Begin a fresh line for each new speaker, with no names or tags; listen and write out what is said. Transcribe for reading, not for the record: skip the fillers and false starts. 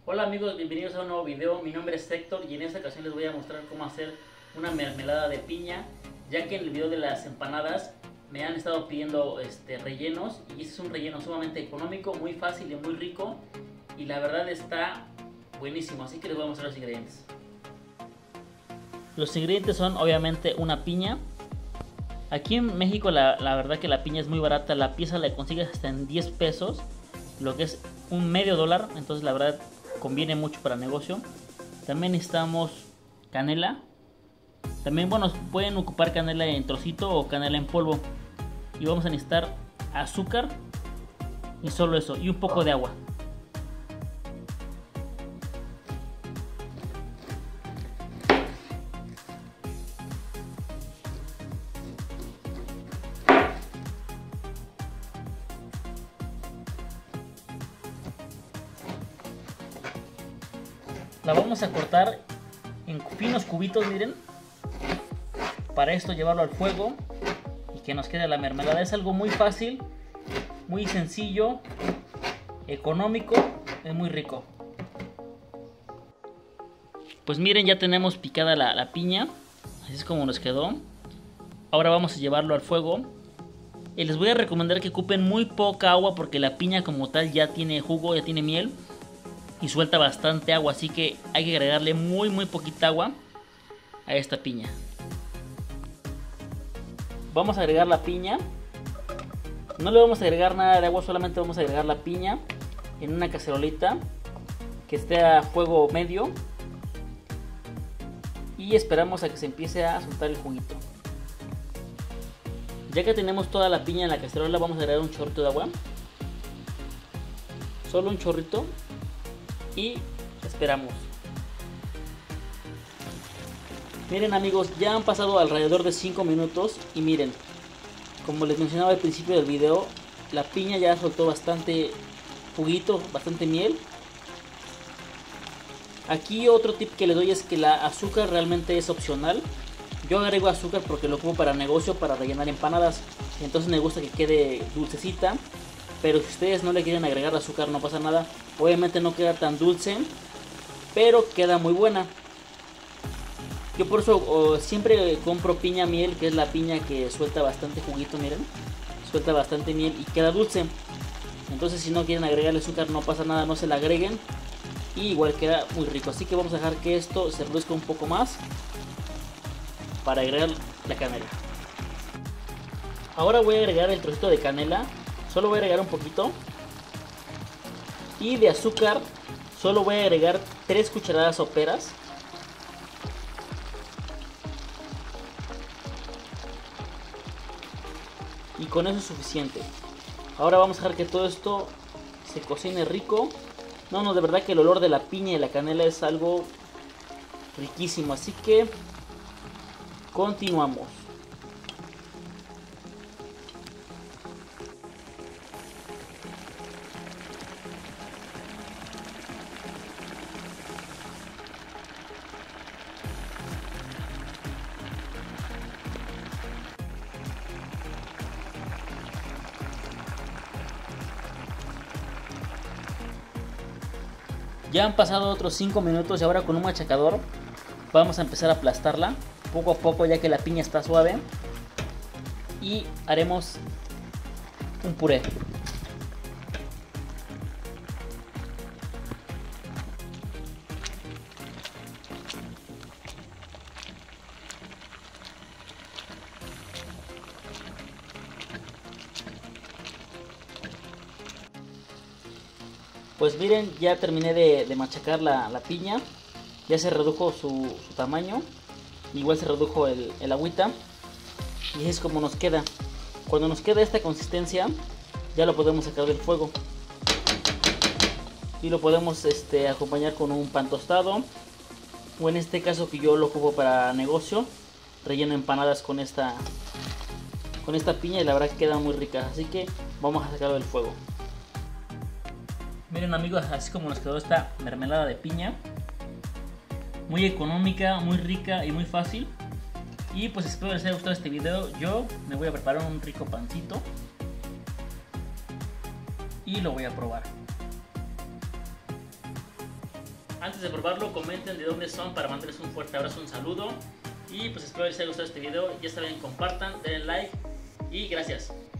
Hola amigos, bienvenidos a un nuevo video. Mi nombre es Héctor y en esta ocasión les voy a mostrar cómo hacer una mermelada de piña, ya que en el video de las empanadas me han estado pidiendo rellenos, y este es un relleno sumamente económico, muy fácil y muy rico, y la verdad está buenísimo, así que les voy a mostrar los ingredientes. Los ingredientes son obviamente una piña. Aquí en México la verdad que la piña es muy barata, la pieza la consigues hasta en 10 pesos, lo que es un medio dólar, entonces la verdad conviene mucho para el negocio. También necesitamos canela. También, bueno, pueden ocupar canela en trocito o canela en polvo. Y vamos a necesitar azúcar y solo eso, y un poco de agua. La vamos a cortar en finos cubitos, miren. Para esto llevarlo al fuego y que nos quede la mermelada. Es algo muy fácil, muy sencillo, económico, es muy rico. Pues miren, ya tenemos picada la piña, así es como nos quedó. Ahora vamos a llevarlo al fuego. Y les voy a recomendar que ocupen muy poca agua porque la piña como tal ya tiene jugo, ya tiene miel y suelta bastante agua, así que hay que agregarle muy poquita agua a esta piña. Vamos a agregar la piña. No le vamos a agregar nada de agua, solamente vamos a agregar la piña en una cacerolita que esté a fuego medio y esperamos a que se empiece a soltar el juguito. Ya que tenemos toda la piña en la cacerola, vamos a agregar un chorrito de agua, solo un chorrito, y esperamos. Miren amigos, ya han pasado alrededor de 5 minutos y miren, como les mencionaba al principio del video, la piña ya soltó bastante juguito, bastante miel. Aquí otro tip que les doy es que la azúcar realmente es opcional. Yo agrego azúcar porque lo ocupo para negocio, para rellenar empanadas, entonces me gusta que quede dulcecita. Pero si ustedes no le quieren agregar azúcar, no pasa nada. Obviamente no queda tan dulce, pero queda muy buena. Yo por eso siempre compro piña miel, que es la piña que suelta bastante juguito, miren. Suelta bastante miel y queda dulce. Entonces si no quieren agregarle azúcar, no pasa nada, no se la agreguen. Y igual queda muy rico. Así que vamos a dejar que esto se reduzca un poco más para agregar la canela. Ahora voy a agregar el trocito de canela. Solo voy a agregar un poquito. Y de azúcar solo voy a agregar 3 cucharadas soperas. Y con eso es suficiente. Ahora vamos a dejar que todo esto se cocine rico. No, de verdad que el olor de la piña y la canela es algo riquísimo. Así que continuamos. Ya han pasado otros 5 minutos y ahora con un machacador vamos a empezar a aplastarla poco a poco, ya que la piña está suave, y haremos un puré. Pues miren, ya terminé de machacar la piña. Ya se redujo su tamaño. Igual se redujo el agüita. Y es como nos queda. Cuando nos queda esta consistencia, ya lo podemos sacar del fuego. Y lo podemos acompañar con un pan tostado. O en este caso que yo lo ocupo para negocio, relleno empanadas con esta piña y la verdad que queda muy rica. Así que vamos a sacarlo del fuego. Miren amigos, así como nos quedó esta mermelada de piña. Muy económica, muy rica y muy fácil. Y pues espero les haya gustado este video. Yo me voy a preparar un rico pancito y lo voy a probar. Antes de probarlo, comenten de dónde son para mandarles un fuerte abrazo, un saludo. Y pues espero les haya gustado este video. Ya saben, compartan, denle like y gracias.